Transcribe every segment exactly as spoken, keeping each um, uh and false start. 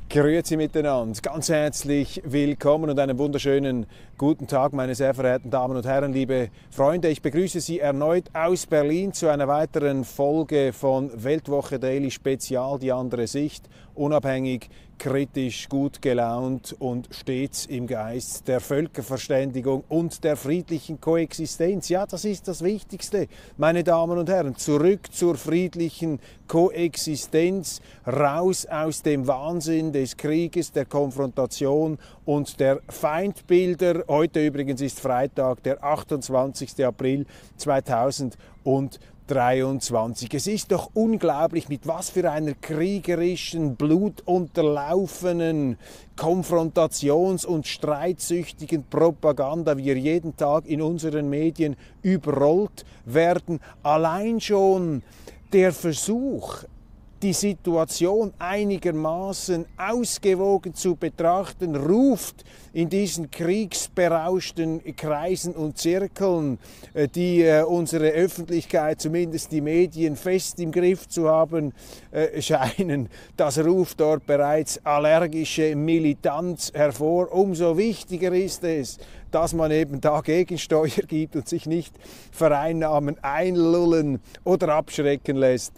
Grüezi miteinander, ganz herzlich willkommen und einen wunderschönen guten Tag, meine sehr verehrten Damen und Herren, liebe Freunde. Ich begrüße Sie erneut aus Berlin zu einer weiteren Folge von Weltwoche Daily Spezial, die andere Sicht, unabhängig, kritisch, gut gelaunt und stets im Geist der Völkerverständigung und der friedlichen Koexistenz. Ja, das ist das Wichtigste, meine Damen und Herren. Zurück zur friedlichen Koexistenz, raus aus dem Wahnsinn des Krieges, der Konfrontation und der Feindbilder. Heute übrigens ist Freitag, der achtundzwanzigste April zweitausenddreiundzwanzig. Es ist doch unglaublich, mit was für einer kriegerischen, blutunterlaufenen, konfrontations- und streitsüchtigen Propaganda wir jeden Tag in unseren Medien überrollt werden. Allein schon der Versuch, die Situation einigermaßen ausgewogen zu betrachten, ruft in diesen kriegsberauschten Kreisen und Zirkeln, die äh, unsere Öffentlichkeit, zumindest die Medien, fest im Griff zu haben äh, scheinen, das ruft dort bereits allergische Militanz hervor. Umso wichtiger ist es, dass man eben da Gegensteuer gibt und sich nicht vereinnahmen, einlullen oder abschrecken lässt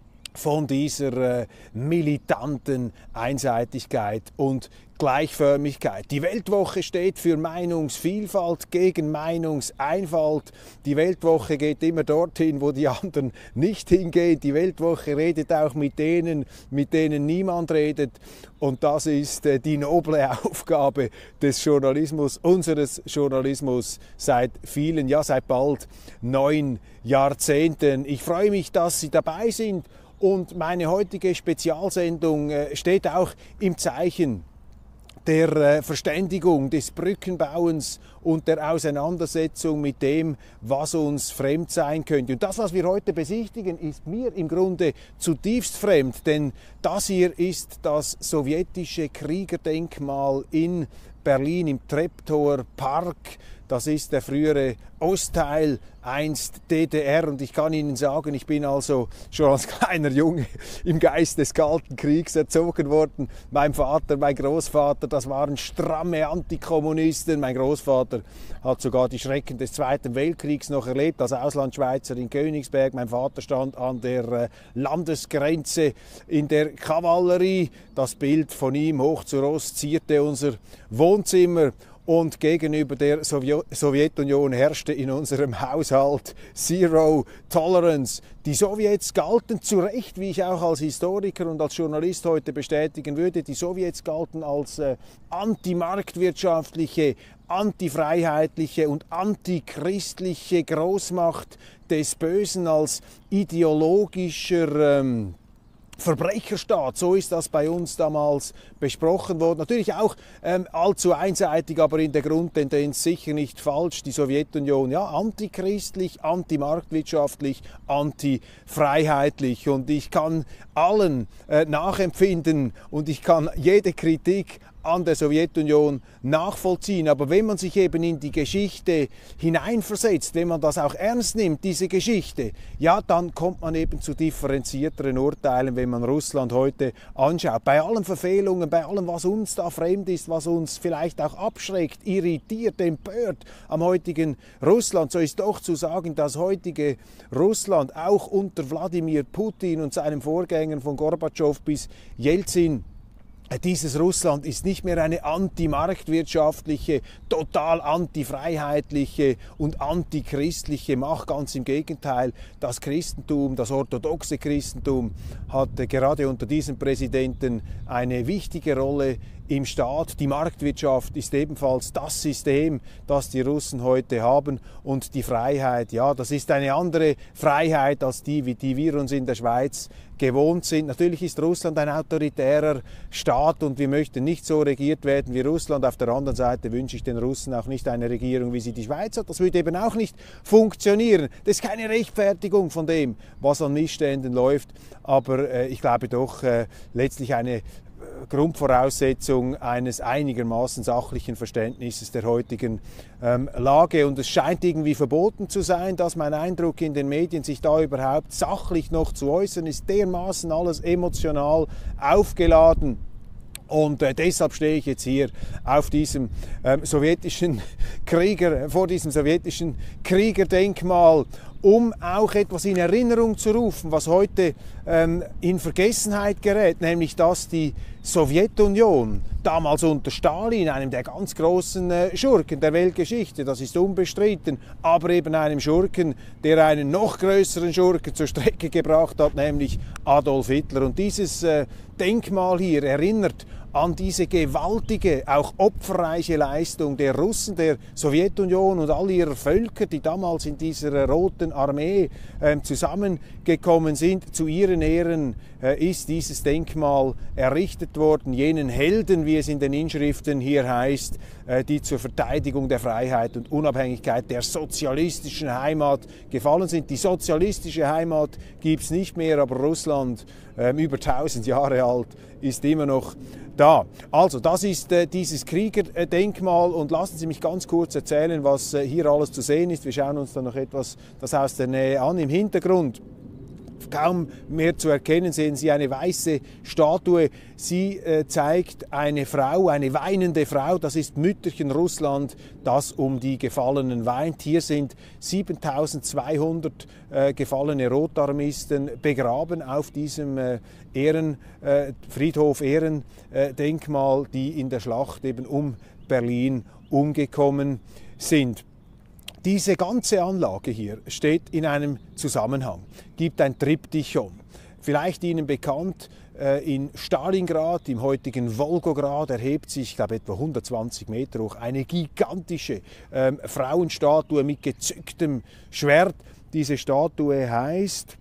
von dieser äh, militanten Einseitigkeit und Gleichförmigkeit. Die Weltwoche steht für Meinungsvielfalt gegen Meinungseinfalt. Die Weltwoche geht immer dorthin, wo die anderen nicht hingehen. Die Weltwoche redet auch mit denen, mit denen niemand redet. Und das ist äh, die noble Aufgabe des Journalismus, unseres Journalismus seit vielen, ja seit bald neun Jahrzehnten. Ich freue mich, dass Sie dabei sind. Und meine heutige Spezialsendung äh, steht auch im Zeichen der äh, Verständigung, des Brückenbauens und der Auseinandersetzung mit dem, was uns fremd sein könnte. Und das, was wir heute besichtigen, ist mir im Grunde zutiefst fremd, denn das hier ist das sowjetische Kriegerdenkmal in Berlin im Treptower Park. Das ist der frühere Ostteil, einst D D R, und ich kann Ihnen sagen, ich bin also schon als kleiner Junge im Geist des Kalten Kriegs erzogen worden. Mein Vater, mein Großvater, das waren stramme Antikommunisten. Mein Großvater hat sogar die Schrecken des Zweiten Weltkriegs noch erlebt, als Auslandschweizer in Königsberg. Mein Vater stand an der Landesgrenze in der Kavallerie. Das Bild von ihm hoch zu Ross zierte unser Wohnzimmer. Und gegenüber der Sowjetunion herrschte in unserem Haushalt Zero Tolerance. Die Sowjets galten zu Recht, wie ich auch als Historiker und als Journalist heute bestätigen würde, die Sowjets galten als äh, antimarktwirtschaftliche, antifreiheitliche und antichristliche Großmacht des Bösen, als ideologischer ähm, Verbrecherstaat, so ist das bei uns damals besprochen worden. Natürlich auch ähm, allzu einseitig, aber in der Grundtendenz sicher nicht falsch. Die Sowjetunion, ja, antichristlich, antimarktwirtschaftlich, antifreiheitlich. Und ich kann allen äh, nachempfinden und ich kann jede Kritik an der Sowjetunion nachvollziehen. Aber wenn man sich eben in die Geschichte hineinversetzt, wenn man das auch ernst nimmt, diese Geschichte, ja, dann kommt man eben zu differenzierteren Urteilen, wenn man Russland heute anschaut. Bei allen Verfehlungen, bei allem, was uns da fremd ist, was uns vielleicht auch abschreckt, irritiert, empört am heutigen Russland, so ist doch zu sagen, das heutige Russland auch unter Wladimir Putin und seinem Vorgänger von Gorbatschow bis Jelzin, dieses Russland ist nicht mehr eine antimarktwirtschaftliche, total antifreiheitliche und antichristliche Macht. Ganz im Gegenteil, das Christentum, das orthodoxe Christentum hat gerade unter diesem Präsidenten eine wichtige Rolle im Staat. Die Marktwirtschaft ist ebenfalls das System, das die Russen heute haben. Und die Freiheit, ja, das ist eine andere Freiheit als die, wie die wir uns in der Schweiz gewohnt sind. Natürlich ist Russland ein autoritärer Staat und wir möchten nicht so regiert werden wie Russland. Auf der anderen Seite wünsche ich den Russen auch nicht eine Regierung, wie sie die Schweiz hat. Das würde eben auch nicht funktionieren. Das ist keine Rechtfertigung von dem, was an Missständen läuft. Aber äh, ich glaube doch äh, letztlich eine Grundvoraussetzung eines einigermaßen sachlichen Verständnisses der heutigen ähm, Lage. Und es scheint irgendwie verboten zu sein, dass mein Eindruck in den Medien, sich da überhaupt sachlich noch zu äußern, ist dermaßen alles emotional aufgeladen. Und äh, deshalb stehe ich jetzt hier auf diesem ähm, sowjetischen Krieger, vor diesem sowjetischen Kriegerdenkmal, um auch etwas in Erinnerung zu rufen, was heute ähm, in Vergessenheit gerät, nämlich dass die Sowjetunion damals unter Stalin, einem der ganz großen äh, Schurken der Weltgeschichte, das ist unbestritten, aber eben einem Schurken, der einen noch größeren Schurken zur Strecke gebracht hat, nämlich Adolf Hitler. Und dieses äh, Denkmal hier erinnert an diese gewaltige, auch opferreiche Leistung der Russen, der Sowjetunion und all ihrer Völker, die damals in dieser Roten Armee äh, zusammengekommen sind. Zu ihren Ehren äh, ist dieses Denkmal errichtet worden, jenen Helden, wie es in den Inschriften hier heißt, äh, die zur Verteidigung der Freiheit und Unabhängigkeit der sozialistischen Heimat gefallen sind. Die sozialistische Heimat gibt es nicht mehr, aber Russland, äh, über tausend Jahre alt, ist immer noch da. Also, das ist äh, dieses Kriegerdenkmal und lassen Sie mich ganz kurz erzählen, was äh, hier alles zu sehen ist. Wir schauen uns dann noch etwas das aus der Nähe an. Im Hintergrund, kaum mehr zu erkennen, sehen Sie eine weiße Statue. Sie äh, zeigt eine Frau, eine weinende Frau. Das ist Mütterchen Russland, das um die Gefallenen weint. Hier sind siebentausendzweihundert äh, gefallene Rotarmisten begraben auf diesem äh, Ehren, äh, Friedhof Ehrendenkmal, die in der Schlacht eben um Berlin umgekommen sind. Diese ganze Anlage hier steht in einem Zusammenhang, gibt ein Triptychon. Vielleicht Ihnen bekannt, in Stalingrad, im heutigen Wolgograd, erhebt sich, ich glaube, etwa hundertzwanzig Meter hoch, eine gigantische ähm, Frauenstatue mit gezücktem Schwert. Diese Statue heißt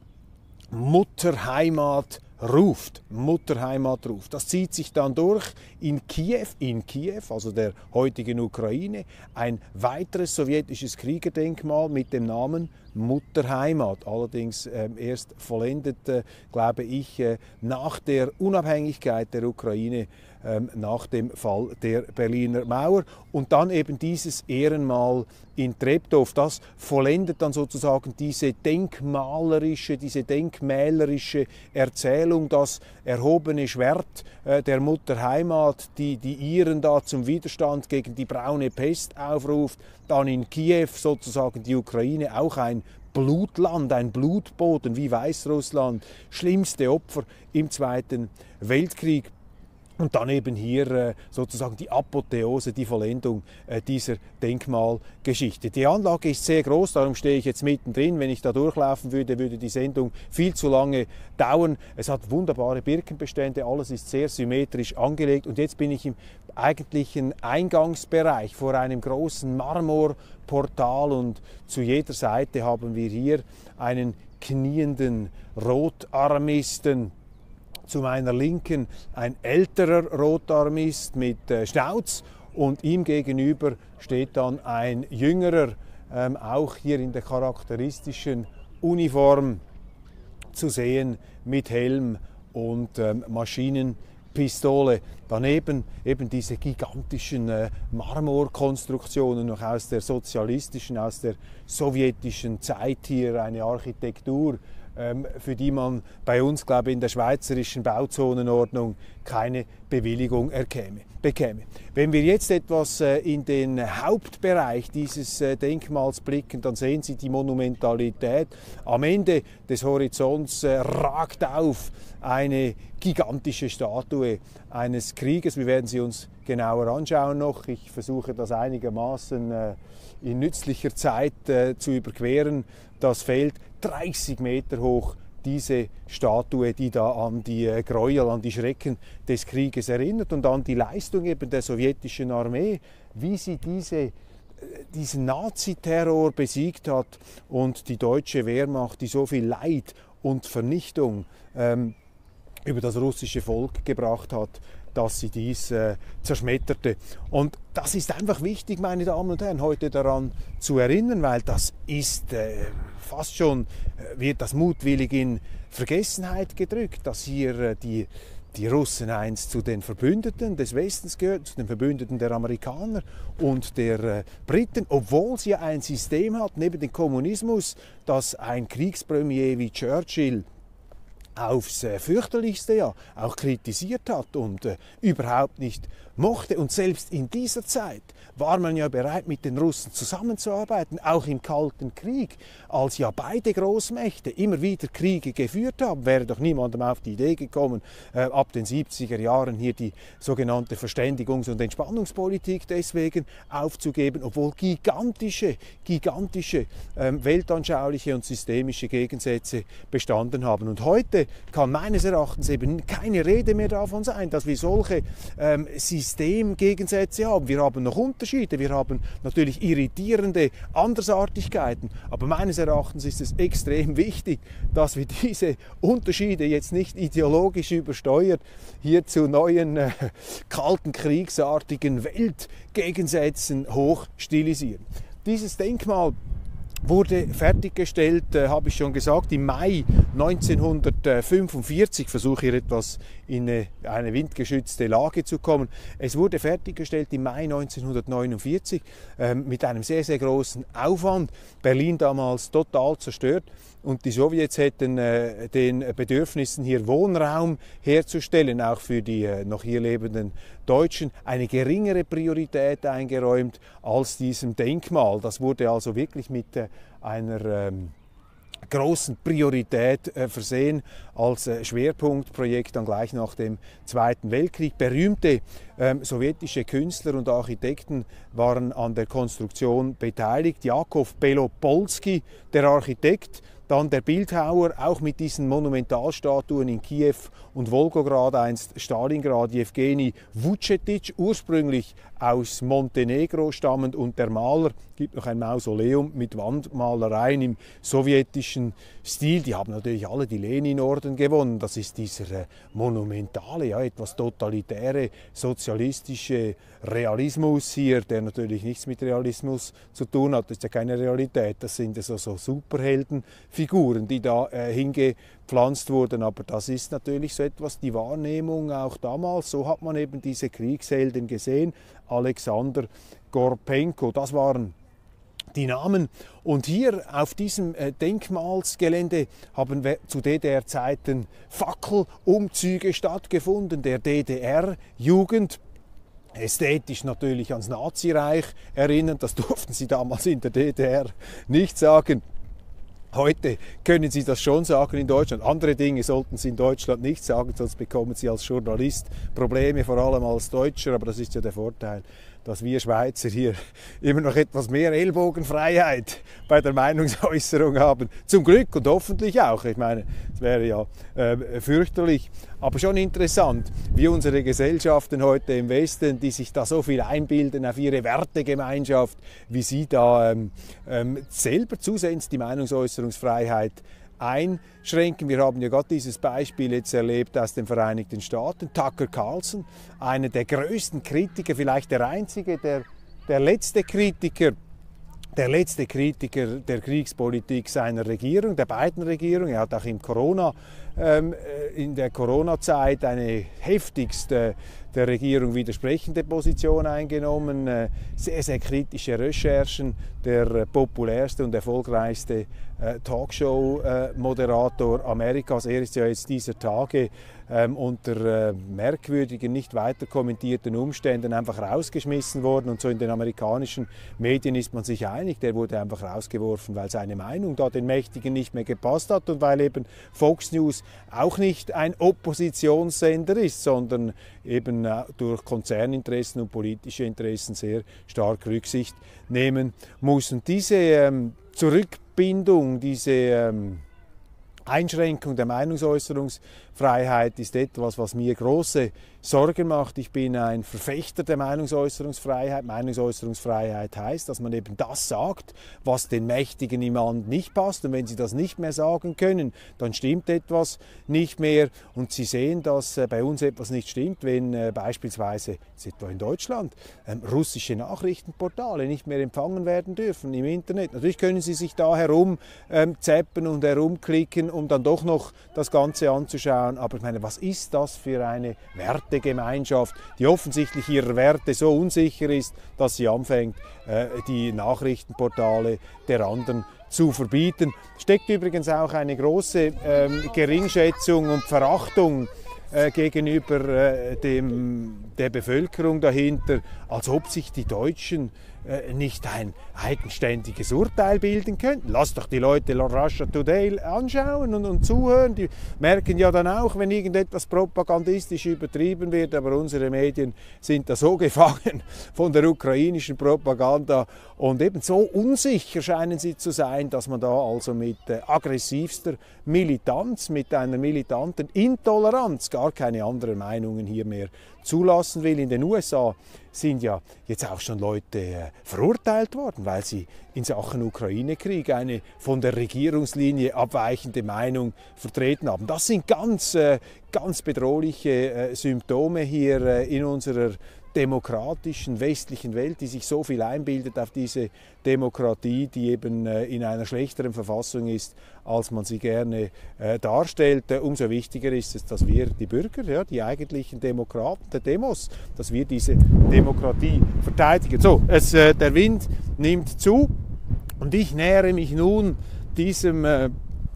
Mutterheimat ruft, Mutterheimat ruft. Das zieht sich dann durch in Kiew, in Kiew, also der heutigen Ukraine, ein weiteres sowjetisches Kriegerdenkmal mit dem Namen Mutterheimat. Allerdings äh, erst vollendet, äh, glaube ich, äh, nach der Unabhängigkeit der Ukraine, äh, nach dem Fall der Berliner Mauer. Und dann eben dieses Ehrenmal in Treptow. Das vollendet dann sozusagen diese denkmalerische, diese denkmälerische Erzählung, das erhobene Schwert äh, der Mutterheimat, die die Iren da zum Widerstand gegen die braune Pest aufruft. Dann in Kiew sozusagen die Ukraine, auch ein Blutland, ein Blutboden wie Weißrussland, schlimmste Opfer im Zweiten Weltkrieg. Und dann eben hier äh, sozusagen die Apotheose, die Vollendung äh, dieser Denkmalgeschichte. Die Anlage ist sehr groß, darum stehe ich jetzt mittendrin. Wenn ich da durchlaufen würde, würde die Sendung viel zu lange dauern. Es hat wunderbare Birkenbestände, alles ist sehr symmetrisch angelegt. Und jetzt bin ich im eigentlichen Eingangsbereich vor einem großen Marmorportal und zu jeder Seite haben wir hier einen knienden Rotarmisten. Zu meiner Linken ein älterer Rotarmist mit äh, Schnauz und ihm gegenüber steht dann ein jüngerer, ähm, auch hier in der charakteristischen Uniform zu sehen, mit Helm und ähm, Maschinenpistole. Daneben eben diese gigantischen äh, Marmorkonstruktionen noch aus der sozialistischen, aus der sowjetischen Zeit hier, eine Architektur, für die man bei uns, glaube ich, in der schweizerischen Bauzonenordnung keine Bewilligung erkäme, bekäme. Wenn wir jetzt etwas in den Hauptbereich dieses Denkmals blicken, dann sehen Sie die Monumentalität. Am Ende des Horizonts ragt auf eine gigantische Statue eines Kriegers. Wir werden sie uns genauer anschauen noch. Ich versuche das einigermaßen in nützlicher Zeit zu überqueren. Das Feld dreißig Meter hoch, diese Statue, die da an die Gräuel, an die Schrecken des Krieges erinnert und an die Leistung eben der sowjetischen Armee, wie sie diese, diesen Naziterror besiegt hat und die deutsche Wehrmacht, die so viel Leid und Vernichtung ähm, über das russische Volk gebracht hat, dass sie dies äh, zerschmetterte. Und das ist einfach wichtig, meine Damen und Herren, heute daran zu erinnern, weil das ist äh, fast schon, äh, wird das mutwillig in Vergessenheit gedrückt, dass hier äh, die, die Russen einst zu den Verbündeten des Westens gehört, zu den Verbündeten der Amerikaner und der äh, Briten, obwohl sie ein System hat, neben dem Kommunismus, das ein Kriegspremier wie Churchill aufs äh, fürchterlichste ja auch kritisiert hat und äh, überhaupt nicht mochte. Und selbst in dieser Zeit war man ja bereit, mit den Russen zusammenzuarbeiten, auch im Kalten Krieg, als ja beide Großmächte immer wieder Kriege geführt haben. Wäre doch niemandem auf die Idee gekommen, äh, ab den siebziger Jahren hier die sogenannte Verständigungs- und Entspannungspolitik deswegen aufzugeben, obwohl gigantische, gigantische ähm, weltanschauliche und systemische Gegensätze bestanden haben. Und heute kann meines Erachtens eben keine Rede mehr davon sein, dass wir solche ähm, Systemgegensätze haben. Wir haben noch Unterschiede, wir haben natürlich irritierende Andersartigkeiten, aber meines Erachtens ist es extrem wichtig, dass wir diese Unterschiede jetzt nicht ideologisch übersteuert hier zu neuen äh, kalten kriegsartigen Weltgegensätzen hochstilisieren. Dieses Denkmal wurde fertiggestellt, äh, habe ich schon gesagt, im Mai neunzehnhundertfünfundvierzig. Ich versuche hier etwas in eine, eine windgeschützte Lage zu kommen. Es wurde fertiggestellt im Mai neunzehnhundertneunundvierzig äh, mit einem sehr, sehr großen Aufwand. Berlin damals total zerstört. Und die Sowjets hätten äh, den Bedürfnissen, hier Wohnraum herzustellen, auch für die äh, noch hier lebenden Deutschen, eine geringere Priorität eingeräumt als diesem Denkmal. Das wurde also wirklich mit äh, einer ähm, großen Priorität äh, versehen als äh, Schwerpunktprojekt dann gleich nach dem Zweiten Weltkrieg. Berühmte ähm, sowjetische Künstler und Architekten waren an der Konstruktion beteiligt. Jakow Belopolsky, der Architekt, dann der Bildhauer, auch mit diesen Monumentalstatuen in Kiew und Wolgograd, einst Stalingrad, Jewgeni Vucetic, ursprünglich aus Montenegro stammend, und der Maler, gibt noch ein Mausoleum mit Wandmalereien im sowjetischen Stil. Die haben natürlich alle die Lenin-Orden gewonnen. Das ist dieser äh, monumentale, ja, etwas totalitäre, sozialistische Realismus hier, der natürlich nichts mit Realismus zu tun hat. Das ist ja keine Realität, das sind ja so, so Superheldenfiguren, die da äh, hingepflanzt wurden. Aber das ist natürlich so etwas die Wahrnehmung auch damals. So hat man eben diese Kriegshelden gesehen. Alexander Gorpenko, das waren die Namen. Und hier auf diesem äh, Denkmalsgelände haben wir zu D D R-Zeiten Fackelumzüge stattgefunden, der D D R-Jugend. Ästhetisch natürlich ans Nazireich erinnern, das durften sie damals in der D D R nicht sagen. Heute können Sie das schon sagen in Deutschland. Andere Dinge sollten Sie in Deutschland nicht sagen, sonst bekommen Sie als Journalist Probleme, vor allem als Deutscher. Aber das ist ja der Vorteil, dass wir Schweizer hier immer noch etwas mehr Ellbogenfreiheit bei der Meinungsäußerung haben. Zum Glück und hoffentlich auch. Ich meine, es wäre ja äh, fürchterlich, aber schon interessant, wie unsere Gesellschaften heute im Westen, die sich da so viel einbilden auf ihre Wertegemeinschaft, wie sie da ähm, ähm, selber zusehends die Meinungsäußerungsfreiheit einschränken. Wir haben ja gerade dieses Beispiel jetzt erlebt aus den Vereinigten Staaten. Tucker Carlson, einer der größten Kritiker, vielleicht der einzige, der, der letzte Kritiker, der letzte Kritiker der Kriegspolitik seiner Regierung, der beiden Regierungen. Er hat auch im Corona, ähm, in der Corona-Zeit eine heftigst äh, der Regierung widersprechende Position eingenommen, äh, sehr, sehr kritische Recherchen, der äh, populärste und erfolgreichste äh, Talkshow-Moderator äh, Amerikas. Er ist ja jetzt dieser Tage ähm, unter äh, merkwürdigen, nicht weiter kommentierten Umständen einfach rausgeschmissen worden, und so in den amerikanischen Medien ist man sich einig, der wurde einfach rausgeworfen, weil seine Meinung da den Mächtigen nicht mehr gepasst hat und weil eben Fox News auch nicht ein Oppositionssender ist, sondern eben durch Konzerninteressen und politische Interessen sehr stark Rücksicht nehmen muss. Und diese ähm, Zurückbindung, diese ähm, Einschränkung der Meinungsäußerungsfreiheit ist etwas, was mir große Sorgen macht. Ich bin ein Verfechter der Meinungsäußerungsfreiheit. Meinungsäußerungsfreiheit heißt, dass man eben das sagt, was den Mächtigen im Land nicht passt. Und wenn sie das nicht mehr sagen können, dann stimmt etwas nicht mehr. Und Sie sehen, dass äh, bei uns etwas nicht stimmt, wenn äh, beispielsweise, etwa in Deutschland, ähm, russische Nachrichtenportale nicht mehr empfangen werden dürfen im Internet. Natürlich können Sie sich da herumzappen ähm, und herumklicken, um dann doch noch das Ganze anzuschauen. anschauen. Aber ich meine, was ist das für eine Wertegemeinschaft, die offensichtlich ihrer Werte so unsicher ist, dass sie anfängt, die Nachrichtenportale der anderen zu verbieten. Steckt übrigens auch eine große ähm, Geringschätzung und Verachtung äh, gegenüber äh, dem, der Bevölkerung dahinter, als ob sich die Deutschen äh, nicht ein eigenständiges Urteil bilden könnten. Lass doch die Leute Russia Today anschauen und, und zuhören. Die merken ja dann auch, wenn irgendetwas propagandistisch übertrieben wird, aber unsere Medien sind da so gefangen von der ukrainischen Propaganda und eben so unsicher scheinen sie zu sein, dass man da also mit äh, aggressivster Militanz, mit einer militanten Intoleranz gar keine anderen Meinungen hier mehr zulassen will. In den U S A sind ja jetzt auch schon Leute äh, verurteilt worden, weil sie in Sachen Ukraine-Krieg eine von der Regierungslinie abweichende Meinung vertreten haben. Das sind ganz, äh, ganz bedrohliche äh, Symptome hier äh, in unserer demokratischen westlichen Welt, die sich so viel einbildet auf diese Demokratie, die eben äh, in einer schlechteren Verfassung ist, als man sie gerne äh, darstellt. Äh, umso wichtiger ist es, dass wir, die Bürger, ja, die eigentlichen Demokraten, der Demos, dass wir diese Demokratie verteidigen. So, es, äh, der Wind nimmt zu und ich nähere mich nun diesem äh,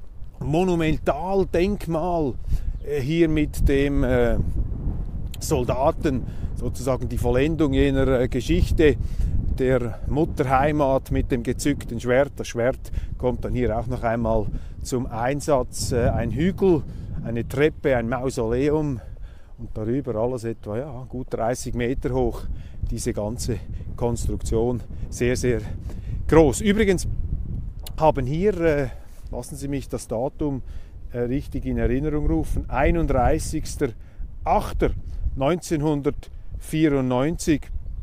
Monumentaldenkmal äh, hier mit dem äh, Soldaten, sozusagen die Vollendung jener äh, Geschichte der Mutterheimat mit dem gezückten Schwert. Das Schwert kommt dann hier auch noch einmal zum Einsatz. Äh, ein Hügel, eine Treppe, ein Mausoleum und darüber alles etwa ja, gut dreißig Meter hoch. Diese ganze Konstruktion sehr, sehr groß. Übrigens haben hier, äh, lassen Sie mich das Datum äh, richtig in Erinnerung rufen, einunddreißigster achter neunzehnhundertvierundneunzig,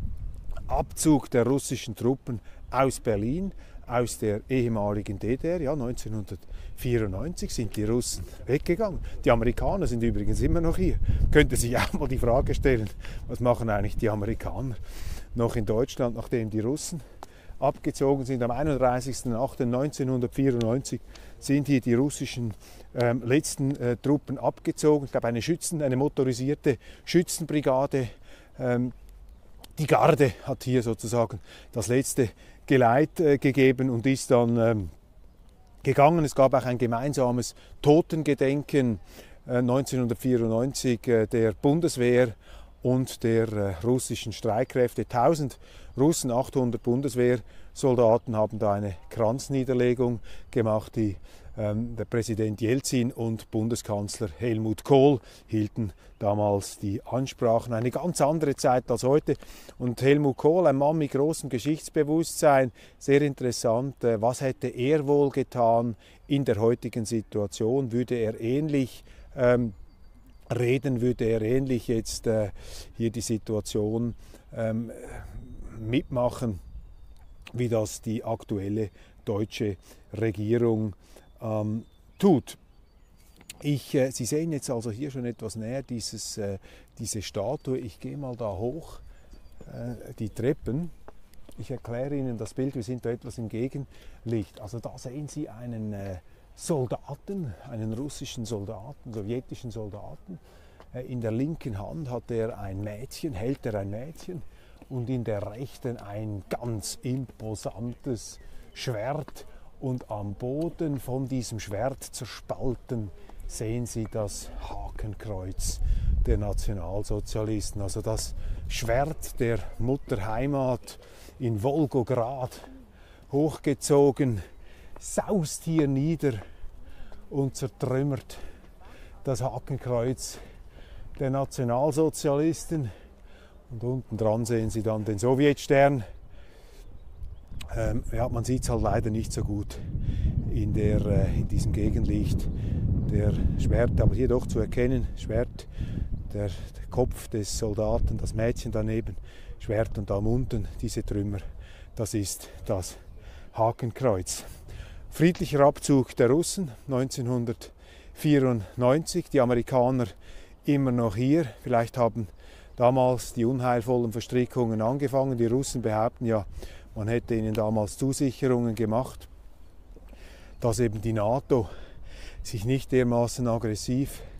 Abzug der russischen Truppen aus Berlin, aus der ehemaligen D D R. Ja, neunzehnhundertvierundneunzig sind die Russen weggegangen. Die Amerikaner sind übrigens immer noch hier. Könnte sich auch mal die Frage stellen, was machen eigentlich die Amerikaner noch in Deutschland, nachdem die Russen abgezogen sind. Am einunddreißigster achter neunzehnhundertvierundneunzig sind hier die russischen ähm, letzten äh, Truppen abgezogen. Ich glaube, eine Schützen, eine motorisierte Schützenbrigade. Ähm, die Garde hat hier sozusagen das letzte Geleit äh, gegeben und ist dann ähm, gegangen. Es gab auch ein gemeinsames Totengedenken äh, neunzehnhundertvierundneunzig äh, der Bundeswehr und der äh, russischen Streitkräfte. tausend Russen, achthundert Bundeswehrsoldaten haben da eine Kranzniederlegung gemacht. Die, ähm, der Präsident Jelzin und Bundeskanzler Helmut Kohl hielten damals die Ansprachen. Eine ganz andere Zeit als heute. Und Helmut Kohl, ein Mann mit großem Geschichtsbewusstsein, sehr interessant. Äh, was hätte er wohl getan in der heutigen Situation? Würde er ähnlich ähm, reden, würde er ähnlich jetzt äh, hier die Situation ähm, mitmachen, wie das die aktuelle deutsche Regierung ähm, tut. Ich, äh, Sie sehen jetzt also hier schon etwas näher dieses, äh, diese Statue. Ich gehe mal da hoch, äh, die Treppen. Ich erkläre Ihnen das Bild, wir sind da etwas im Gegenlicht. Also da sehen Sie einen äh, Soldaten, einen russischen Soldaten, sowjetischen Soldaten. In der linken Hand hat er ein Mädchen, hält er ein Mädchen und in der rechten ein ganz imposantes Schwert. Und am Boden von diesem Schwert zerspalten sehen Sie das Hakenkreuz der Nationalsozialisten. Also das Schwert der Mutterheimat in Wolgograd hochgezogen, saust hier nieder und zertrümmert das Hakenkreuz der Nationalsozialisten. Und unten dran sehen Sie dann den Sowjetstern. Ähm, ja, man sieht es halt leider nicht so gut in, der, äh, in diesem Gegenlicht. Der Schwert, aber hier doch zu erkennen, Schwert, der, der Kopf des Soldaten, das Mädchen daneben, Schwert und da unten diese Trümmer, das ist das Hakenkreuz. Friedlicher Abzug der Russen neunzehnhundertvierundneunzig, die Amerikaner immer noch hier. Vielleicht haben damals die unheilvollen Verstrickungen angefangen. Die Russen behaupten ja, man hätte ihnen damals Zusicherungen gemacht, dass eben die NATO sich nicht dermaßen aggressiv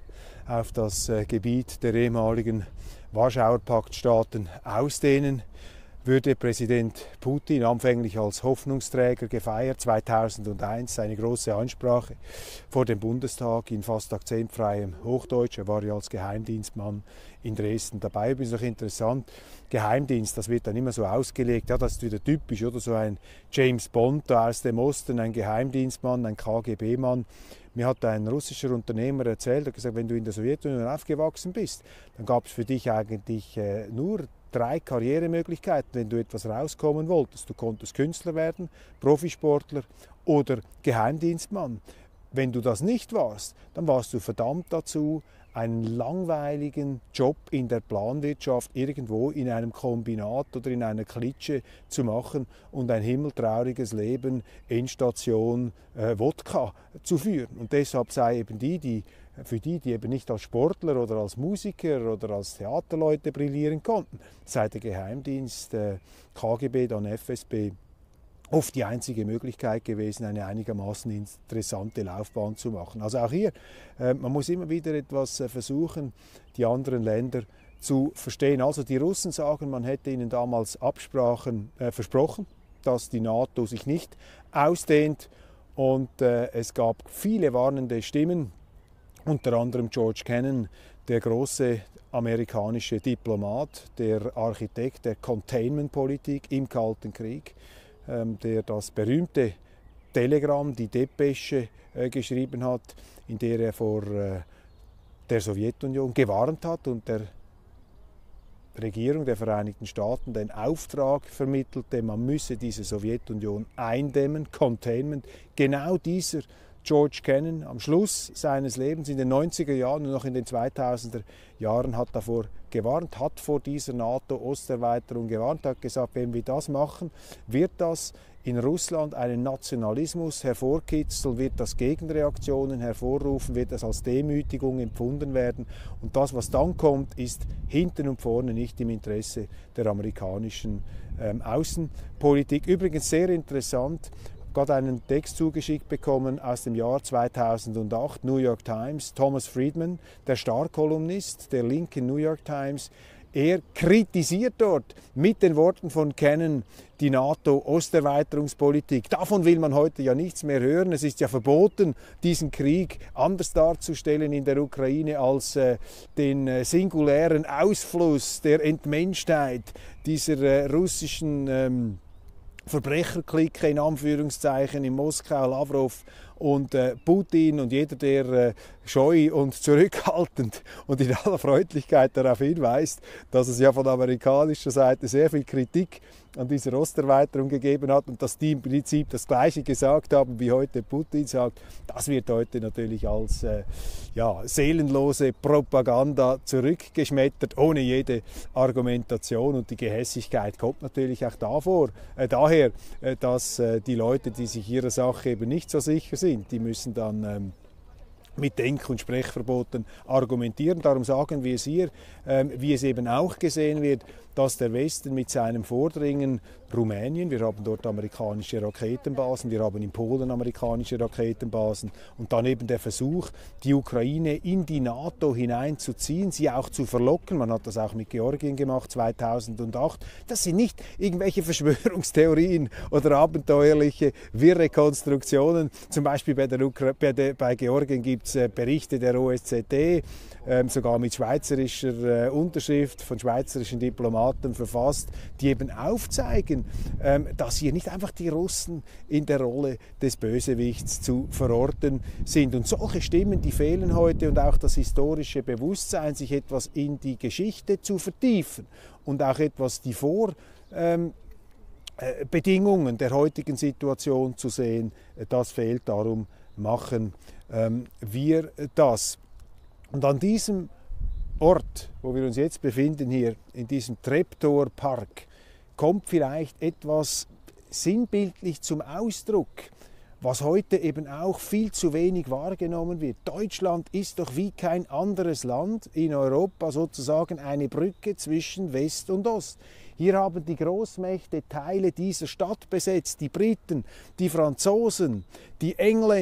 auf das äh, Gebiet der ehemaligen Warschauer Paktstaaten ausdehnen. Würde Präsident Putin anfänglich als Hoffnungsträger gefeiert, zweitausendeins seine große Ansprache vor dem Bundestag in fast akzentfreiem Hochdeutsch. Er war ja als Geheimdienstmann in Dresden dabei. Übrigens noch interessant, Geheimdienst, das wird dann immer so ausgelegt, ja, das ist wieder typisch, oder so ein James Bond da aus dem Osten, ein Geheimdienstmann, ein K G B-Mann. Mir hat ein russischer Unternehmer erzählt, er hat gesagt, wenn du in der Sowjetunion aufgewachsen bist, dann gab es für dich eigentlich äh, nur drei Karrieremöglichkeiten, wenn du etwas rauskommen wolltest. Du konntest Künstler werden, Profisportler oder Geheimdienstmann. Wenn du das nicht warst, dann warst du verdammt dazu, einen langweiligen Job in der Planwirtschaft irgendwo in einem Kombinat oder in einer Klitsche zu machen und ein himmeltrauriges Leben, Endstation, äh, Wodka zu führen. Und deshalb sei eben die, die für die, die eben nicht als Sportler oder als Musiker oder als Theaterleute brillieren konnten, sei der Geheimdienst, äh, K G B, dann F S B, oft die einzige Möglichkeit gewesen, eine einigermaßen interessante Laufbahn zu machen. Also auch hier, äh, man muss immer wieder etwas äh, versuchen, die anderen Länder zu verstehen. Also die Russen sagen, man hätte ihnen damals Absprachen äh, versprochen, dass die NATO sich nicht ausdehnt, und äh, es gab viele warnende Stimmen, unter anderem George Kennan, der große amerikanische Diplomat, der Architekt der Containment-Politik im Kalten Krieg, ähm, der das berühmte Telegramm, die Depesche, äh, geschrieben hat, in der er vor äh, der Sowjetunion gewarnt hat und der Regierung der Vereinigten Staaten den Auftrag vermittelte, man müsse diese Sowjetunion eindämmen, Containment. Genau dieser George Kennan am Schluss seines Lebens in den neunziger Jahren und noch in den zweitausender Jahren hat davor gewarnt, hat vor dieser NATO-Osterweiterung gewarnt, hat gesagt, wenn wir das machen, wird das in Russland einen Nationalismus hervorkitzeln, wird das Gegenreaktionen hervorrufen, wird das als Demütigung empfunden werden. Und das, was dann kommt, ist hinten und vorne nicht im Interesse der amerikanischen ähm, Außenpolitik. Übrigens sehr interessant, gerade einen Text zugeschickt bekommen aus dem Jahr zweitausendacht, New York Times, Thomas Friedman, der Star-Kolumnist der linken New York Times. Er kritisiert dort mit den Worten von Kennan die NATO-Osterweiterungspolitik. Davon will man heute ja nichts mehr hören. Es ist ja verboten, diesen Krieg anders darzustellen in der Ukraine als äh, den äh, singulären Ausfluss der Entmenschtheit dieser äh, russischen ähm, Verbrecherklicke in Anführungszeichen in Moskau, Lavrov und äh, Putin und jeder, der äh, scheu und zurückhaltend und in aller Freundlichkeit darauf hinweist, dass es ja von amerikanischer Seite sehr viel Kritik an dieser Osterweiterung gegeben hat und dass die im Prinzip das Gleiche gesagt haben, wie heute Putin sagt, das wird heute natürlich als äh, ja, seelenlose Propaganda zurückgeschmettert, ohne jede Argumentation. Und die Gehässigkeit kommt natürlich auch davor, äh, daher, äh, dass äh, die Leute, die sich ihrer Sache eben nicht so sicher sind, die müssen dann ähm, mit Denk- und Sprechverboten argumentieren. Darum sagen wir es hier, äh, wie es eben auch gesehen wird, dass der Westen mit seinem Vordringen Rumänien, wir haben dort amerikanische Raketenbasen, wir haben in Polen amerikanische Raketenbasen und dann eben der Versuch, die Ukraine in die NATO hineinzuziehen, sie auch zu verlocken. Man hat das auch mit Georgien gemacht, zweitausendacht. Das sind nicht irgendwelche Verschwörungstheorien oder abenteuerliche, wirre Konstruktionen. Zum Beispiel bei, der Ukra bei, der, bei Georgien gibt es äh, Berichte der O S Z E, äh, sogar mit schweizerischer äh, Unterschrift von schweizerischen Diplomaten verfasst, die eben aufzeigen, ähm, dass hier nicht einfach die Russen in der Rolle des Bösewichts zu verorten sind. Und solche Stimmen, die fehlen heute, und auch das historische Bewusstsein, sich etwas in die Geschichte zu vertiefen und auch etwas die Vor ähm, äh, Bedingungen der heutigen Situation zu sehen, äh, das fehlt. Darum machen ähm, wir das. Und an diesem Ort, wo wir uns jetzt befinden, hier in diesem Treptower-Park, kommt vielleicht etwas sinnbildlich zum Ausdruck, was heute eben auch viel zu wenig wahrgenommen wird. Deutschland ist doch wie kein anderes Land in Europa sozusagen eine Brücke zwischen West und Ost. Hier haben die Großmächte Teile dieser Stadt besetzt, die Briten, die Franzosen, die Engländer,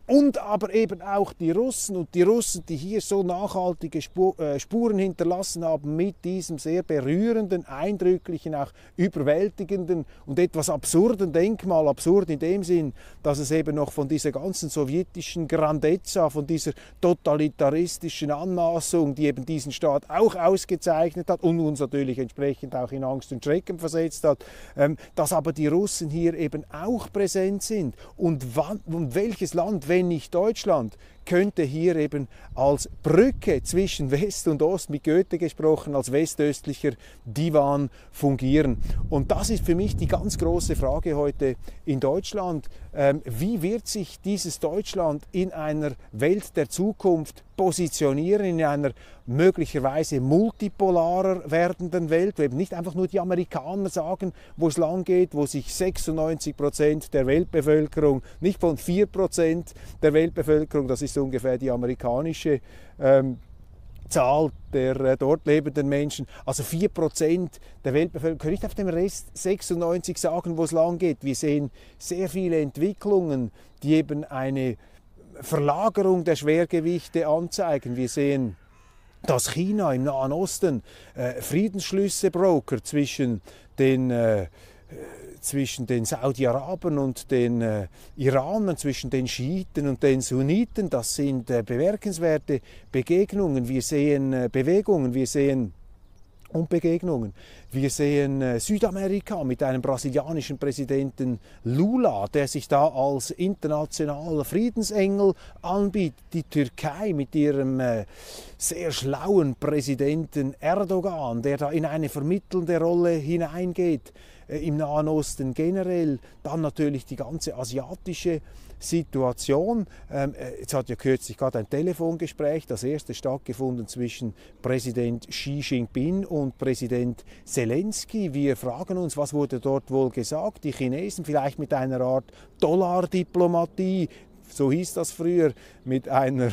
und aber eben auch die Russen und die Russen, die hier so nachhaltige Spuren hinterlassen haben mit diesem sehr berührenden, eindrücklichen, auch überwältigenden und etwas absurden Denkmal, absurd in dem Sinn, dass es eben noch von dieser ganzen sowjetischen Grandezza, von dieser totalitaristischen Anmaßung, die eben diesen Staat auch ausgezeichnet hat und uns natürlich entsprechend auch in Angst und Schrecken versetzt hat, dass aber die Russen hier eben auch präsent sind. Und, wann, und welches Land, wenn nicht Deutschland, könnte hier eben als Brücke zwischen West und Ost, mit Goethe gesprochen, als westöstlicher Divan fungieren. Und das ist für mich die ganz große Frage heute in Deutschland. Ähm, wie wird sich dieses Deutschland in einer Welt der Zukunft positionieren, in einer möglicherweise multipolarer werdenden Welt, wo eben nicht einfach nur die Amerikaner sagen, wo es lang geht, wo sich sechsundneunzig Prozent der Weltbevölkerung, nicht von vier Prozent der Weltbevölkerung, das ist ungefähr die amerikanische ähm, Zahl der äh, dort lebenden Menschen, also vier Prozent der Weltbevölkerung, können nicht auf dem Rest sechsundneunzig sagen, wo es lang geht. Wir sehen sehr viele Entwicklungen, die eben eine Verlagerung der Schwergewichte anzeigen. Wir sehen, dass China im Nahen Osten äh, Friedensschlüsse brokert zwischen den äh, zwischen den Saudi-Arabern und den äh, Iranern, zwischen den Schiiten und den Sunniten. Das sind äh, bemerkenswerte Begegnungen. Wir sehen äh, Bewegungen, wir sehen und Begegnungen. Wir sehen äh, Südamerika mit einem brasilianischen Präsidenten Lula, der sich da als internationaler Friedensengel anbietet. Die Türkei mit ihrem äh, sehr schlauen Präsidenten Erdogan, der da in eine vermittelnde Rolle hineingeht äh, im Nahen Osten generell. Dann natürlich die ganze asiatische Situation. Ähm, jetzt hat ja kürzlich gerade ein Telefongespräch, das erste stattgefunden zwischen Präsident Xi Jinping und Präsident Zelensky. Wir fragen uns, was wurde dort wohl gesagt? Die Chinesen vielleicht mit einer Art Dollardiplomatie, so hieß das früher, mit einer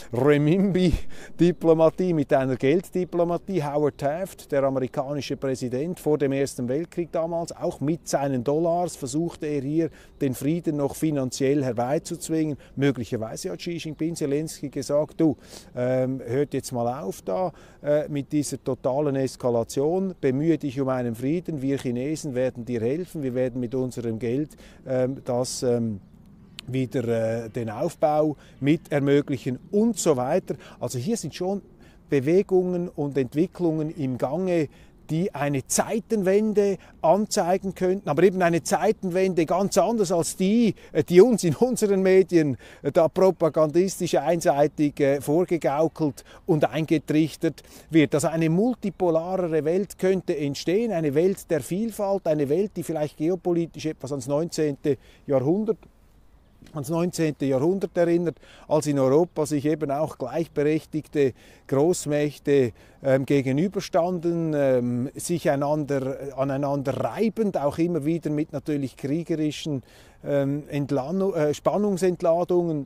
Renminbi-Diplomatie, mit einer Gelddiplomatie. Howard Taft, der amerikanische Präsident vor dem Ersten Weltkrieg damals, auch mit seinen Dollars versuchte er hier den Frieden noch finanziell herbeizuzwingen. Möglicherweise hat Xi Jinping Zelensky gesagt, du, ähm, hört jetzt mal auf da äh, mit dieser totalen Eskalation, bemühe dich um einen Frieden, wir Chinesen werden dir helfen, wir werden mit unserem Geld ähm, das ähm, wieder äh, den Aufbau mit ermöglichen und so weiter. Also hier sind schon Bewegungen und Entwicklungen im Gange, die eine Zeitenwende anzeigen könnten, aber eben eine Zeitenwende ganz anders als die, die uns in unseren Medien da propagandistisch einseitig äh, vorgegaukelt und eingetrichtert wird. Also eine multipolarere Welt könnte entstehen, eine Welt der Vielfalt, eine Welt, die vielleicht geopolitisch etwas ans neunzehnte Jahrhundert ans neunzehnte Jahrhundert erinnert, als in Europa sich eben auch gleichberechtigte Großmächte ähm, gegenüberstanden, ähm, sich einander, aneinander reibend, auch immer wieder mit natürlich kriegerischen ähm, äh, Spannungsentladungen.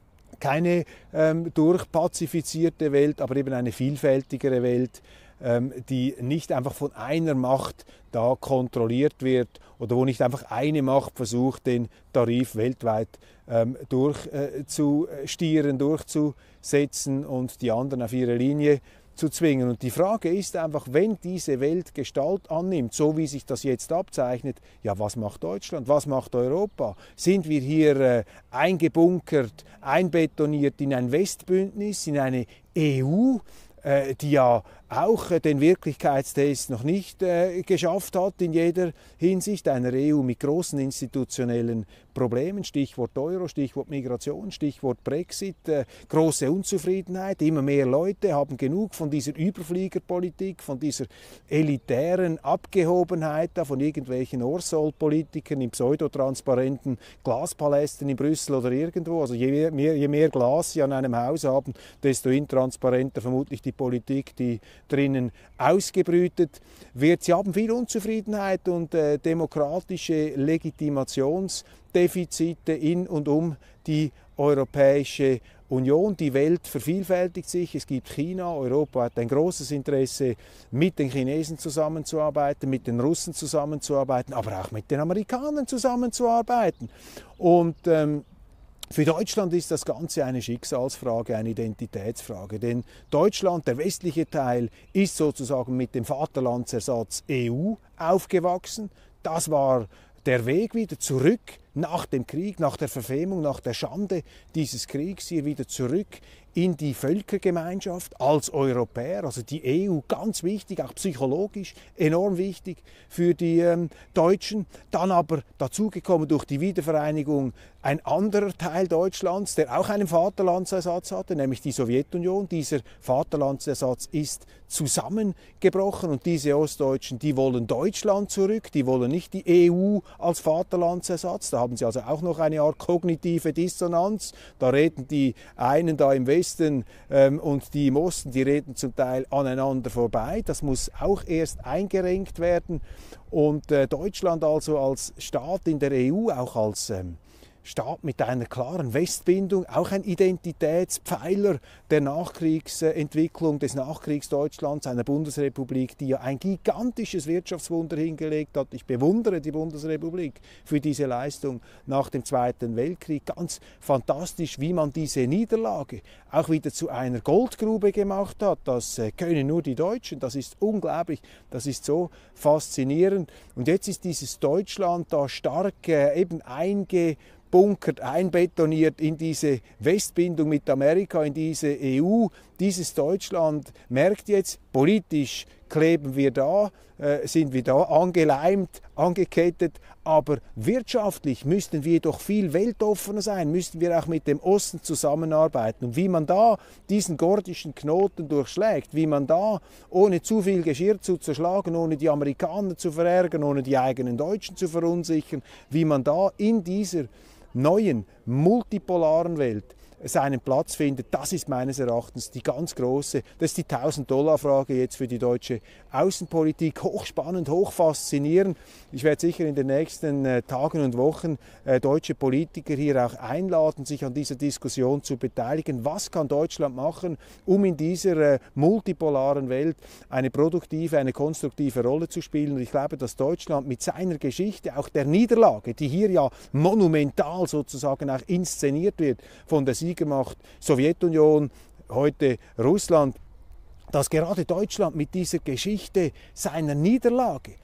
Keine ähm, durchpazifizierte Welt, aber eben eine vielfältigere Welt, ähm, die nicht einfach von einer Macht da kontrolliert wird oder wo nicht einfach eine Macht versucht, den Tarif weltweit ähm, durchzustieren, äh, durchzusetzen und die anderen auf ihre Linie zu zwingen. Und die Frage ist einfach, wenn diese Welt Gestalt annimmt, so wie sich das jetzt abzeichnet, ja, was macht Deutschland, was macht Europa? Sind wir hier äh, eingebunkert, einbetoniert in ein Westbündnis, in eine E U, äh, die ja auch äh, den Wirklichkeitstest noch nicht äh, geschafft hat in jeder Hinsicht, einer E U mit großen institutionellen Problemen, Stichwort Euro, Stichwort Migration, Stichwort Brexit, äh, große Unzufriedenheit, immer mehr Leute haben genug von dieser Überfliegerpolitik, von dieser elitären Abgehobenheit, da von irgendwelchen Orsolpolitikern in pseudotransparenten Glaspalästen in Brüssel oder irgendwo. Also je mehr, je mehr Glas sie an einem Haus haben, desto intransparenter vermutlich die Politik, die drinnen ausgebrütet wird. Sie haben viel Unzufriedenheit und äh, demokratische Legitimationsdefizite in und um die Europäische Union. Die Welt vervielfältigt sich. Es gibt China. Europa hat ein großes Interesse, mit den Chinesen zusammenzuarbeiten, mit den Russen zusammenzuarbeiten, aber auch mit den Amerikanern zusammenzuarbeiten. Und ähm, Für Deutschland ist das Ganze eine Schicksalsfrage, eine Identitätsfrage. Denn Deutschland, der westliche Teil, ist sozusagen mit dem Vaterlandsersatz E U aufgewachsen. Das war der Weg wieder zurück nach dem Krieg, nach der Verfemung, nach der Schande dieses Kriegs, hier wieder zurück in die Völkergemeinschaft als Europäer, also die E U, ganz wichtig, auch psychologisch enorm wichtig für die ähm, Deutschen. Dann aber dazugekommen durch die Wiedervereinigung ein anderer Teil Deutschlands, der auch einen Vaterlandsersatz hatte, nämlich die Sowjetunion. Dieser Vaterlandsersatz ist zusammengebrochen und diese Ostdeutschen, die wollen Deutschland zurück, die wollen nicht die E U als Vaterlandsersatz. Da haben sie also auch noch eine Art kognitive Dissonanz. Da reden die einen da im Westen ähm, und die im Osten, die reden zum Teil aneinander vorbei. Das muss auch erst eingerenkt werden. Und äh, Deutschland also als Staat in der E U, auch als ähm, Staat mit einer klaren Westbindung, auch ein Identitätspfeiler der Nachkriegsentwicklung des Nachkriegsdeutschlands, einer Bundesrepublik, die ja ein gigantisches Wirtschaftswunder hingelegt hat. Ich bewundere die Bundesrepublik für diese Leistung nach dem Zweiten Weltkrieg. Ganz fantastisch, wie man diese Niederlage auch wieder zu einer Goldgrube gemacht hat. Das können nur die Deutschen, das ist unglaublich, das ist so faszinierend. Und jetzt ist dieses Deutschland da stark äh, eben einge bunkert, einbetoniert in diese Westbindung mit Amerika, in diese E U. Dieses Deutschland merkt jetzt, politisch kleben wir da, äh, sind wir da angeleimt, angekettet, aber wirtschaftlich müssten wir doch viel weltoffener sein, müssten wir auch mit dem Osten zusammenarbeiten. Und wie man da diesen gordischen Knoten durchschlägt, wie man da, ohne zu viel Geschirr zu zerschlagen, ohne die Amerikaner zu verärgern, ohne die eigenen Deutschen zu verunsichern, wie man da in dieser neuen, multipolaren Welt seinen Platz findet, das ist meines Erachtens die ganz große, das ist die tausend-Dollar-Frage jetzt für die deutsche Außenpolitik. Hochspannend, hochfaszinierend. Ich werde sicher in den nächsten äh, Tagen und Wochen äh, deutsche Politiker hier auch einladen, sich an dieser Diskussion zu beteiligen. Was kann Deutschland machen, um in dieser äh, multipolaren Welt eine produktive, eine konstruktive Rolle zu spielen? Und ich glaube, dass Deutschland mit seiner Geschichte, auch der Niederlage, die hier ja monumental sozusagen auch inszeniert wird von der Siegermacht Sowjetunion, heute Russland, dass gerade Deutschland mit dieser Geschichte seiner Niederlage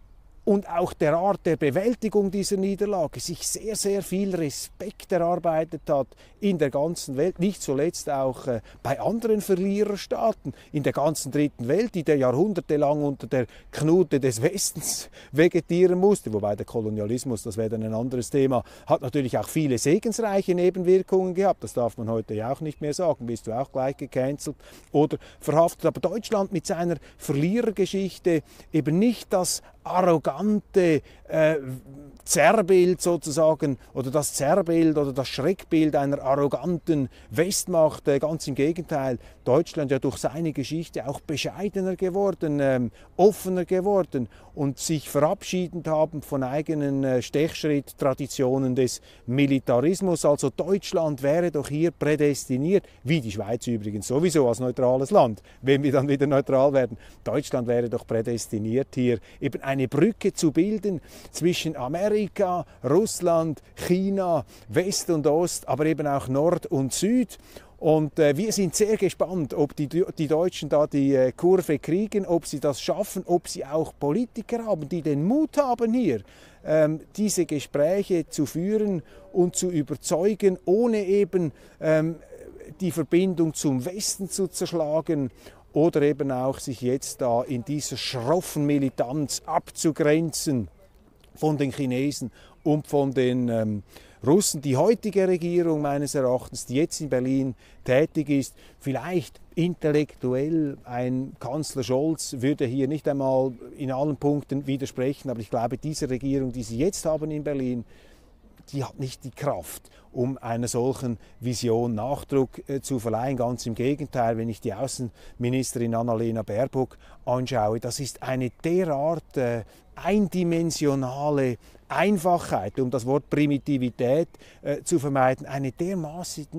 und auch der Art der Bewältigung dieser Niederlage sich sehr, sehr viel Respekt erarbeitet hat in der ganzen Welt, nicht zuletzt auch äh, bei anderen Verliererstaaten in der ganzen dritten Welt, die der jahrhundertelang unter der Knute des Westens vegetieren musste, wobei der Kolonialismus, das wäre dann ein anderes Thema, hat natürlich auch viele segensreiche Nebenwirkungen gehabt, das darf man heute ja auch nicht mehr sagen, bist du auch gleich gecancelt oder verhaftet, aber Deutschland mit seiner Verlierergeschichte eben nicht das arrogante äh, Zerrbild sozusagen oder das Zerrbild oder das Schreckbild einer arroganten Westmacht. Äh, ganz im Gegenteil, Deutschland ja durch seine Geschichte auch bescheidener geworden, ähm, offener geworden und sich verabschiedend haben von eigenen äh, Stechschritt-Traditionen des Militarismus. Also Deutschland wäre doch hier prädestiniert, wie die Schweiz übrigens sowieso als neutrales Land, wenn wir dann wieder neutral werden. Deutschland wäre doch prädestiniert, hier eben eine Brücke zu bilden zwischen Amerika, Russland, China, West und Ost, aber eben auch Nord und Süd. Und äh, wir sind sehr gespannt, ob die, die Deutschen da die äh, Kurve kriegen, ob sie das schaffen, ob sie auch Politiker haben, die den Mut haben hier, ähm, diese Gespräche zu führen und zu überzeugen, ohne eben ähm, die Verbindung zum Westen zu zerschlagen oder eben auch sich jetzt da in dieser schroffen Militanz abzugrenzen von den Chinesen und von den ähm, Russen. Die heutige Regierung meines Erachtens, die jetzt in Berlin tätig ist, vielleicht intellektuell, ein Kanzler Scholz würde hier nicht einmal in allen Punkten widersprechen, aber ich glaube, diese Regierung, die sie jetzt haben in Berlin, die hat nicht die Kraft, um einer solchen Vision Nachdruck äh, zu verleihen. Ganz im Gegenteil, wenn ich die Außenministerin Annalena Baerbock anschaue, das ist eine derart äh, eindimensionale Einfachheit, um das Wort Primitivität äh, zu vermeiden, eine dermaßen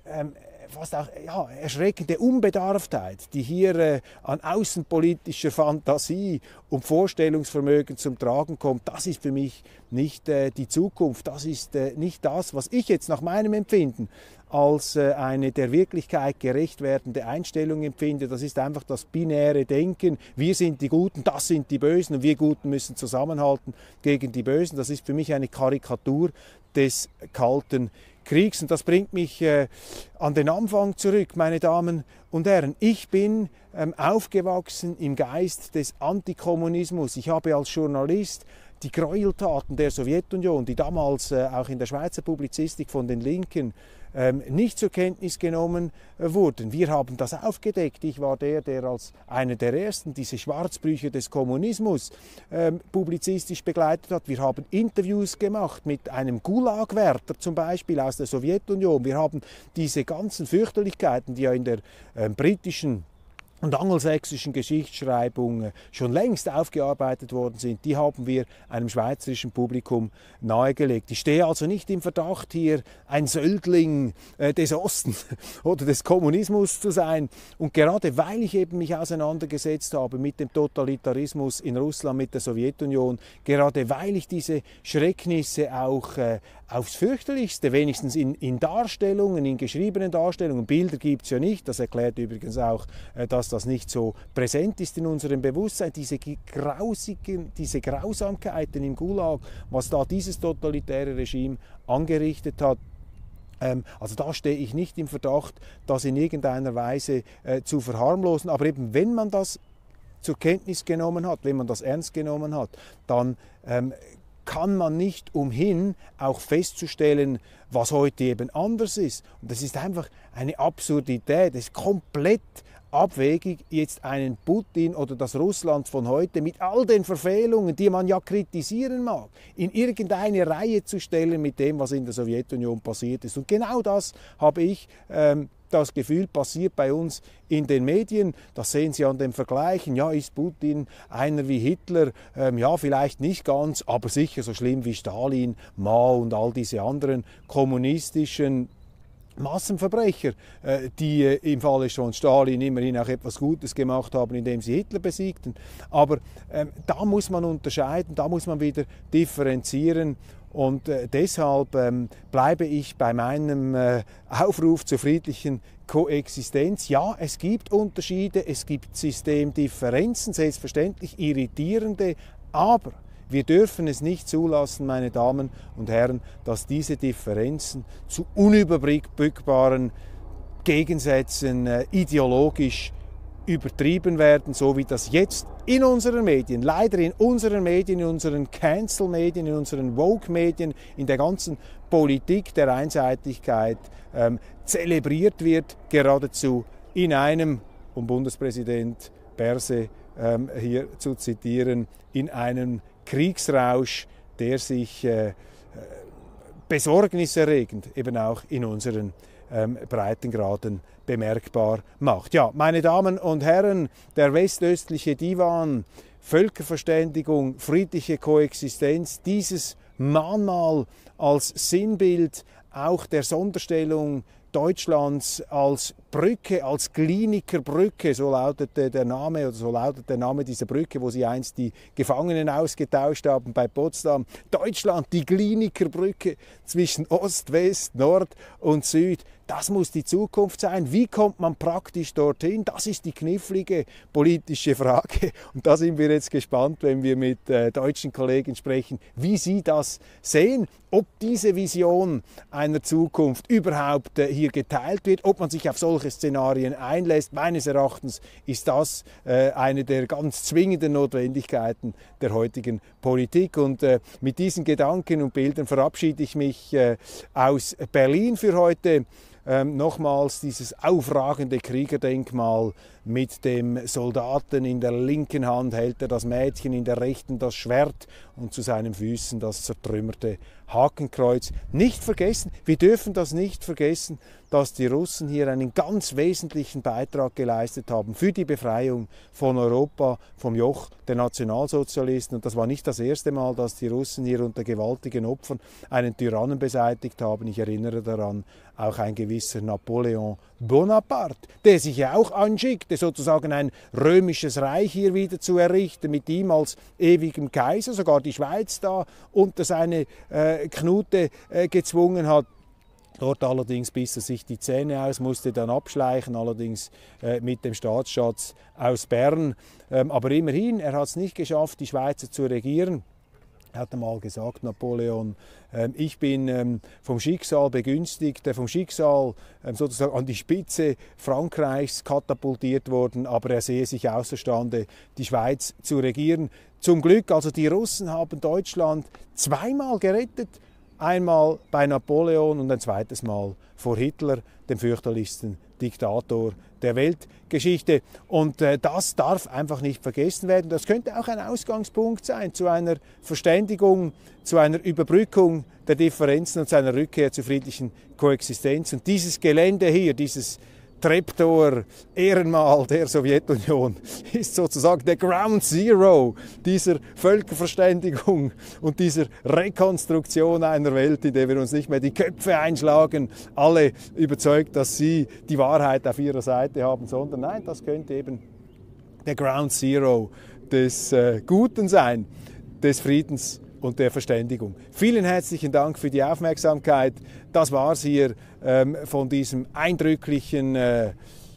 ähm, fast auch ja, erschreckende Unbedarftheit, die hier äh, an außenpolitischer Fantasie und Vorstellungsvermögen zum Tragen kommt, das ist für mich nicht äh, die Zukunft. Das ist äh, nicht das, was ich jetzt nach meinem Empfinden als äh, eine der Wirklichkeit gerecht werdende Einstellung empfinde. Das ist einfach das binäre Denken. Wir sind die Guten, das sind die Bösen und wir Guten müssen zusammenhalten gegen die Bösen. Das ist für mich eine Karikatur des Kalten Kriegs. Und das bringt mich äh, an den Anfang zurück, meine Damen und Herren. Ich bin ähm, aufgewachsen im Geist des Antikommunismus. Ich habe als Journalist die Gräueltaten der Sowjetunion, die damals äh, auch in der Schweizer Publizistik von den Linken ähm, nicht zur Kenntnis genommen äh, wurden. Wir haben das aufgedeckt. Ich war der, der als einer der ersten diese Schwarzbücher des Kommunismus ähm, publizistisch begleitet hat. Wir haben Interviews gemacht mit einem Gulag-Wärter zum Beispiel aus der Sowjetunion. Wir haben diese ganzen Fürchterlichkeiten, die ja in der äh, britischen und angelsächsischen Geschichtsschreibung schon längst aufgearbeitet worden sind, die haben wir einem schweizerischen Publikum nahegelegt. Ich stehe also nicht im Verdacht, hier ein Söldling äh, des Ostens oder des Kommunismus zu sein. Und gerade weil ich eben mich auseinandergesetzt habe mit dem Totalitarismus in Russland, mit der Sowjetunion, gerade weil ich diese Schrecknisse auch äh, aufs Fürchterlichste, wenigstens in, in Darstellungen, in geschriebenen Darstellungen, Bilder gibt es ja nicht, das erklärt übrigens auch, äh, dass das nicht so präsent ist in unserem Bewusstsein, diese grausigen, diese Grausamkeiten im Gulag, was da dieses totalitäre Regime angerichtet hat. Ähm, also da stehe ich nicht im Verdacht, das in irgendeiner Weise äh, zu verharmlosen, aber eben wenn man das zur Kenntnis genommen hat, wenn man das ernst genommen hat, dann ähm, kann man nicht umhin, auch festzustellen, was heute eben anders ist. Und das ist einfach eine Absurdität, das ist komplett abwegig, jetzt einen Putin oder das Russland von heute mit all den Verfehlungen, die man ja kritisieren mag, in irgendeine Reihe zu stellen mit dem, was in der Sowjetunion passiert ist. Und genau das habe ich ähm, das Gefühl, passiert bei uns in den Medien. Das sehen Sie an den Vergleichen. Ja, ist Putin einer wie Hitler? Ähm, ja, vielleicht nicht ganz, aber sicher so schlimm wie Stalin, Mao und all diese anderen kommunistischen Massenverbrecher, äh, die äh, im Falle von Stalin immerhin auch etwas Gutes gemacht haben, indem sie Hitler besiegten. Aber ähm, da muss man unterscheiden, da muss man wieder differenzieren. Und äh, deshalb ähm, bleibe ich bei meinem äh, Aufruf zur friedlichen Koexistenz. Ja, es gibt Unterschiede, es gibt Systemdifferenzen, selbstverständlich irritierende, aber wir dürfen es nicht zulassen, meine Damen und Herren, dass diese Differenzen zu unüberbrückbaren Gegensätzen äh, ideologisch übertrieben werden, so wie das jetzt in unseren Medien, leider in unseren Medien, in unseren Cancel-Medien, in unseren Woke-Medien, in der ganzen Politik der Einseitigkeit ähm, zelebriert wird, geradezu in einem, um Bundespräsident Berse ähm, hier zu zitieren, in einem Kriegsrausch, der sich äh, besorgniserregend eben auch in unseren ähm, Breitengraden bemerkbar macht. Ja, meine Damen und Herren, der westöstliche Divan, Völkerverständigung, friedliche Koexistenz, dieses Mahnmal als Sinnbild auch der Sonderstellung Deutschlands als Brücke, als Klinikerbrücke, so lautete der Name oder so lautet der Name dieser Brücke, wo sie einst die Gefangenen ausgetauscht haben bei Potsdam. Deutschland, die Klinikerbrücke zwischen Ost, West, Nord und Süd. Das muss die Zukunft sein. Wie kommt man praktisch dorthin? Das ist die knifflige politische Frage. Und da sind wir jetzt gespannt, wenn wir mit äh, deutschen Kollegen sprechen, wie sie das sehen, ob diese Vision einer Zukunft überhaupt äh, hier geteilt wird, ob man sich auf solche Szenarien einlässt. Meines Erachtens ist das äh, eine der ganz zwingenden Notwendigkeiten der heutigen Politik. Und äh, mit diesen Gedanken und Bildern verabschiede ich mich äh, aus Berlin für heute. Ähm, nochmals dieses aufragende Kriegerdenkmal mit dem Soldaten in der linken Hand hält er das Mädchen, in der rechten das Schwert und zu seinen Füßen das zertrümmerte Hakenkreuz. Nicht vergessen, wir dürfen das nicht vergessen, dass die Russen hier einen ganz wesentlichen Beitrag geleistet haben für die Befreiung von Europa vom Joch der Nationalsozialisten. Und das war nicht das erste Mal, dass die Russen hier unter gewaltigen Opfern einen Tyrannen beseitigt haben. Ich erinnere daran, auch ein gewisser Napoleon Bonaparte, der sich ja auch anschickte, sozusagen ein römisches Reich hier wieder zu errichten, mit ihm als ewigem Kaiser, sogar die Schweiz da unter seine äh, Knute äh, gezwungen hat. Dort allerdings biss er sich die Zähne aus, musste dann abschleichen, allerdings äh, mit dem Staatsschatz aus Bern. Ähm, aber immerhin, er hat es nicht geschafft, die Schweizer zu regieren. Er hat einmal gesagt, Napoleon, äh, ich bin ähm, vom Schicksal begünstigt, äh, vom Schicksal äh, sozusagen an die Spitze Frankreichs katapultiert worden, aber er sehe sich außerstande, die Schweiz zu regieren. Zum Glück, also die Russen haben Deutschland zweimal gerettet. Einmal bei Napoleon und ein zweites Mal vor Hitler, dem fürchterlichsten Diktator der Weltgeschichte. Und äh, das darf einfach nicht vergessen werden. Das könnte auch ein Ausgangspunkt sein zu einer Verständigung, zu einer Überbrückung der Differenzen und zu einer Rückkehr zur friedlichen Koexistenz. Und dieses Gelände hier, dieses Treptower Ehrenmal der Sowjetunion ist sozusagen der Ground Zero dieser Völkerverständigung und dieser Rekonstruktion einer Welt, in der wir uns nicht mehr die Köpfe einschlagen, alle überzeugt, dass sie die Wahrheit auf ihrer Seite haben, sondern nein, das könnte eben der Ground Zero des äh, Guten sein, des Friedens und der Verständigung. Vielen herzlichen Dank für die Aufmerksamkeit. Das war es hier ähm, von diesem eindrücklichen, äh,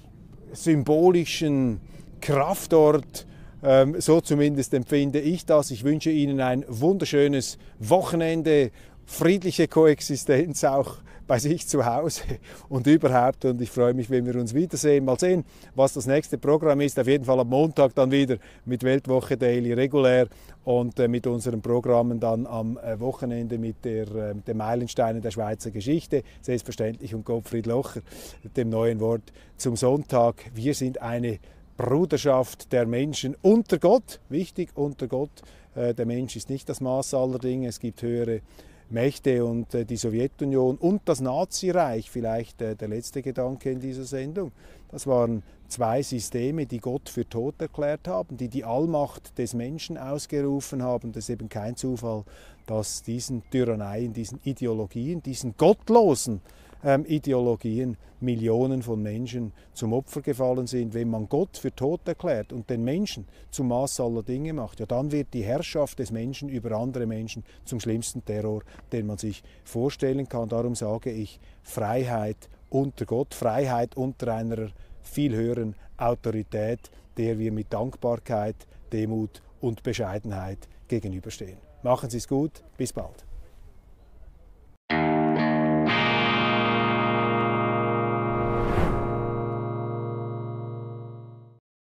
symbolischen Kraftort. Ähm, so zumindest empfinde ich das. Ich wünsche Ihnen ein wunderschönes Wochenende, friedliche Koexistenz auch bei sich zu Hause und überhaupt. Und ich freue mich, wenn wir uns wiedersehen. Mal sehen, was das nächste Programm ist. Auf jeden Fall am Montag dann wieder mit Weltwoche Daily regulär und äh, mit unseren Programmen dann am äh, Wochenende mit der, äh, den Meilensteinen der Schweizer Geschichte, selbstverständlich, und Gottfried Locher, dem neuen Wort zum Sonntag. Wir sind eine Bruderschaft der Menschen unter Gott. Wichtig, unter Gott. Äh, der Mensch ist nicht das Maß aller Dinge. Es gibt höhere Mächte und äh, die Sowjetunion und das Nazireich, vielleicht äh, der letzte Gedanke in dieser Sendung. Das waren zwei Systeme, die Gott für tot erklärt haben, die die Allmacht des Menschen ausgerufen haben. Das ist eben kein Zufall, dass diesen Tyranneien, diesen Ideologien, diesen gottlosen ähm, Ideologien Millionen von Menschen zum Opfer gefallen sind. Wenn man Gott für tot erklärt und den Menschen zum Maß aller Dinge macht, ja, dann wird die Herrschaft des Menschen über andere Menschen zum schlimmsten Terror, den man sich vorstellen kann. Darum sage ich, Freiheit unter Gott, Freiheit unter einer viel höheren Autorität, der wir mit Dankbarkeit, Demut und Bescheidenheit gegenüberstehen. Machen Sie es gut, bis bald.